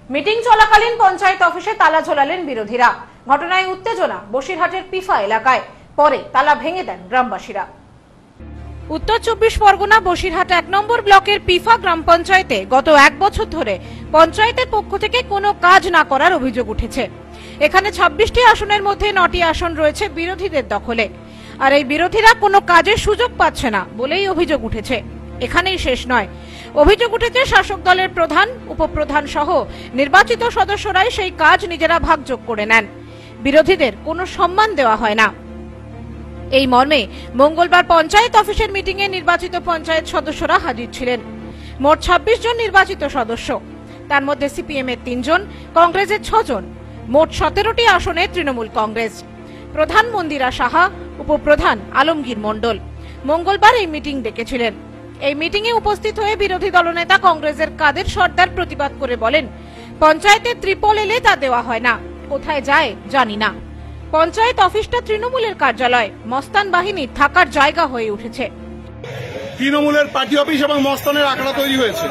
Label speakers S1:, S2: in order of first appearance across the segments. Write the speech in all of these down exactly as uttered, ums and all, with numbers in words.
S1: Meeting চলাকালীন পঞ্চায়েত অফিসে তালা ঝোলালেন বিরোধীরা। ঘটনায় উত্তেজনা বসিরহাটের পিফা এলাকায়, পরে তালা ভেঙে দেন গ্রামবাসীরা। উত্তর চব্বিশ পরগনা বসিরহাট এক নম্বর ব্লকের পিফা গ্রাম পঞ্চায়েতে গত এক বছর ধরে পঞ্চায়েতের পক্ষ থেকে কোনো কাজ না করার অভিযোগ উঠেছে। এখানে ছাব্বিশটি আসনের মধ্যে নটি আসন রয়েছে বিরোধীদের দখলে, আর এই বিরোধীরা কোনো কাজের সুযোগ পাচ্ছে না বলেই অভিযোগ উঠেছে। এখানেই শেষ নয়, অভিযোগ উঠেছে শাসক দলের প্রধান, উপপ্রধান সহ নির্বাচিত সদস্যরাই সেই কাজ নিজেরা ভাগযোগ করে নেন। বিরোধীদের কোনো সম্মান দেওয়া হয় না। এই মর্মে মঙ্গলবার পঞ্চায়েত অফিসের মিটিংয়ে নির্বাচিত পঞ্চায়েত সদস্যরা হাজির ছিলেন। মোট ছাব্বিশ জন নির্বাচিত সদস্য, তার মধ্যে সিপিএম এর তিনজন, কংগ্রেসের ছজন, মোট সতেরোটি আসনে তৃণমূল কংগ্রেস। প্রধান মন্দিরা সাহা, উপপ্রধান আলমগীর মণ্ডল মঙ্গলবার এই মিটিং ডেকেছিলেন। এই মিটিংয়ে উপস্থিত হয়ে বিরোধী দলনেতা কংগ্রেসের কাদের সর্দার প্রতিবাদ করে বলেন, পঞ্চায়েতে ত্রিপল এলে তা দেওয়া হয় না, কোথায় যায় জানি না। পঞ্চায়েত অফিসটা তৃণমূলের কার্যালয়, মস্তান বাহিনীর থাকার জায়গা হয়ে উঠেছে।
S2: তৃণমূলের পার্টি অফিস এবং মস্তানের আখড়া তৈরি হয়েছে।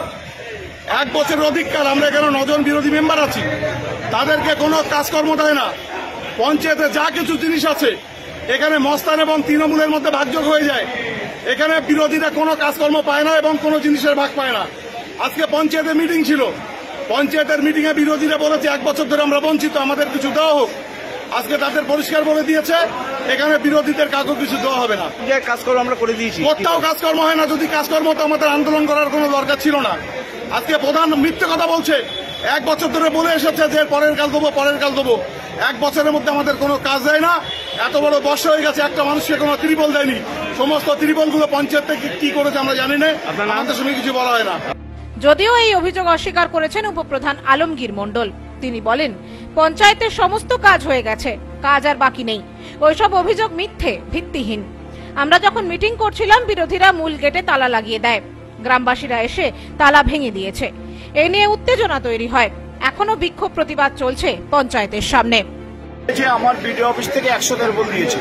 S2: এক বছরের অধিককাল আমরা এখানে নজন বিরোধী মেম্বার আছি, তাদেরকে কোনো কাজকর্ম দেয় না। পঞ্চায়েতে যা কিছু জিনিস আছে এখানে মস্তান এবং তৃণমূলের মধ্যে ভাগযোগ হয়ে যায়। এখানে বিরোধীরা কোনো কাজকর্ম পায় না এবং কোনো জিনিসের ভাগ পায় না। আজকে পঞ্চায়েতের মিটিং ছিল, পঞ্চায়েতের মিটিং এ বিরোধীরা বলেছে এক বছর ধরে আমরা বঞ্চিত, আমাদের কিছু দেওয়া হোক। আজকে তাদের পরিষ্কার বলে দিয়েছে এখানে বিরোধীদের কাউকে কিছু দেওয়া হবে না।
S3: কাজকর্ম আমরা করে দিয়েছি,
S2: কোথাও কাজকর্ম হয় না। যদি কাজকর্ম তো আমাদের আন্দোলন করার কোনো দরকার ছিল না। আজকে প্রধান মিথ্যে কথা বলছে, এক বছর ধরে বলে এসেছে যে পরের কাল দেবো পরের কাল দেবো। এক বছরের মধ্যে আমাদের কোনো কাজ দেয় না। এত বড় বর্ষা হয়ে গেছে, একটা মানুষকে কোনো ত্রিপল দেয়নি। সমস্ত ত্রিপল গুলো পঞ্চায়েত থেকে কি করেছে আমরা জানি না, আমাদের সঙ্গে কিছু বলা হয় না।
S1: যদিও এই অভিযোগ অস্বীকার করেছেন উপপ্রধান আলমগীর মণ্ডল। তিনি বলেন, পঞ্চায়েতের সমস্ত কাজ হয়ে গেছে, কাজ আর বাকি নেই। ওইসব অভিযোগ মিথ্যে, ভিত্তিহীন। আমরা যখন মিটিং করছিলাম বিরোধীরা মূল গেটে তালা লাগিয়ে দেয়, গ্রামবাসীরা এসে তালা ভেঙে দিয়েছে। এ নিয়ে উত্তেজনা তৈরি হয়। এখনো বিক্ষোভ প্রতিবাদ চলছে পঞ্চায়েতের সামনে।
S3: আমার বিডিও অফিস থেকে একশো তেরপল দিয়েছে,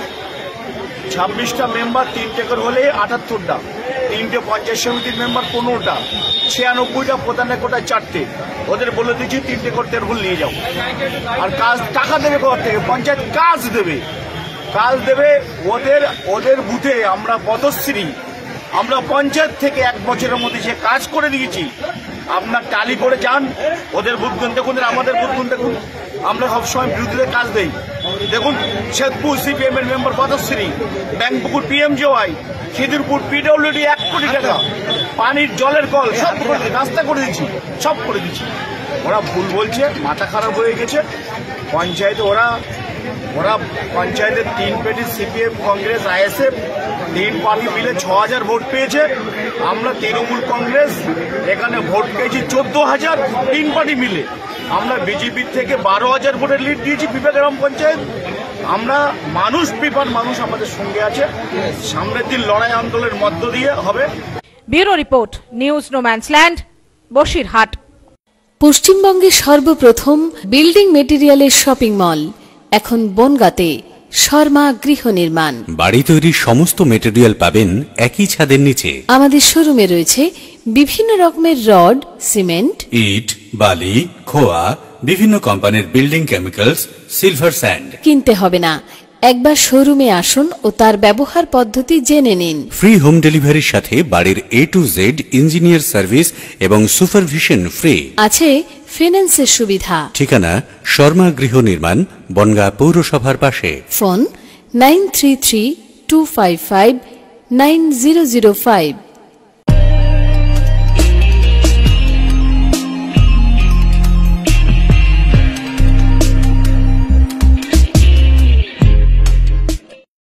S3: ছাব্বিশটা মেম্বার তিনটে করে হলে আটাত্তরটা, তিনটে পঞ্চায়েত সমিতির মেম্বার পনেরোটা, ছিয়ানব্বইটা প্রধানের কোটায় চারটে। ওদের বলে দিচ্ছি তিনটে করে তেরপল নিয়ে যাও। আর কাজ টাকা দেবে কোথা থেকে? পঞ্চায়েত কাজ দেবে, কাজ দেবে। ওদের ওদের বুথে আমরা পদশ্রী, আমরা পঞ্চায়েত থেকে এক বছরের মধ্যে সে কাজ করে দিয়েছি। আপনার টালি করে যান, ওদের বুথগুন দেখুন, আমাদের বুথগুন দেখুন। আমরা সবসময় বিরোধীদের কাজ দেই। দেখুন, শেখপুর সিপিএম এর মেম্বার পদশ্রী, ব্যাংকপুকুর পিএমজিওয়াই, খিদিরপুর পিডব্লিউডি এক কোটি টাকা, পানির জলের কল সব করে দিচ্ছি, রাস্তা করে দিচ্ছি, সব করে দিচ্ছি। ওরা ভুল বলছে, মাথা খারাপ হয়ে গেছে। পঞ্চায়েতে ওরা ওরা পঞ্চায়েতের তিন পার্টি সিপিএম, কংগ্রেস, আইএসএফ তিন পার্টি মিলে ছ হাজার ভোট পেয়েছে। আমরা তৃণমূল কংগ্রেস এখানে ভোট পেয়েছি চোদ্দ হাজার, তিন পার্টি মিলে। আমরা বিজেপির থেকে বারো হাজার ভোটের লিড দিয়েছি পিপা গ্রাম পঞ্চায়েত। আমরা মানুষ, পিপার মানুষ আমাদের সঙ্গে আছে। সামনের দিন লড়াই আন্দোলনের মধ্য দিয়ে হবে।
S1: Bureau report, news no man's land, Basirhat.
S4: পশ্চিমবঙ্গের সর্বপ্রথম বিল্ডিং মেটেরিয়ালের শপিং মল এখন বনগাঁতে। শর্মা গৃহ নির্মাণ,
S5: বাড়ি তৈরির সমস্ত মেটেরিয়াল পাবেন একই ছাদের নিচে।
S4: আমাদের শোরুমে রয়েছে বিভিন্ন রকমের রড, সিমেন্ট,
S5: ইট, বালি, খোয়া, বিভিন্ন কোম্পানির বিল্ডিং কেমিক্যালস, সিলভার স্যান্ড।
S4: কিনতে হবে না, একবার শোরুমে আসুন ও তার ব্যবহার পদ্ধতি জেনে নিন।
S5: ফ্রি হোম ডেলিভারির সাথে বাড়ির A to Z engineer service এবং সুপারভিশন ফ্রি।
S4: আছে ফিন্যান্সের সুবিধা।
S5: ঠিকানা শর্মা গৃহ নির্মাণ, বনগাঁ পৌরসভার পাশে।
S4: Phone nine three three two five five nine zero zero five.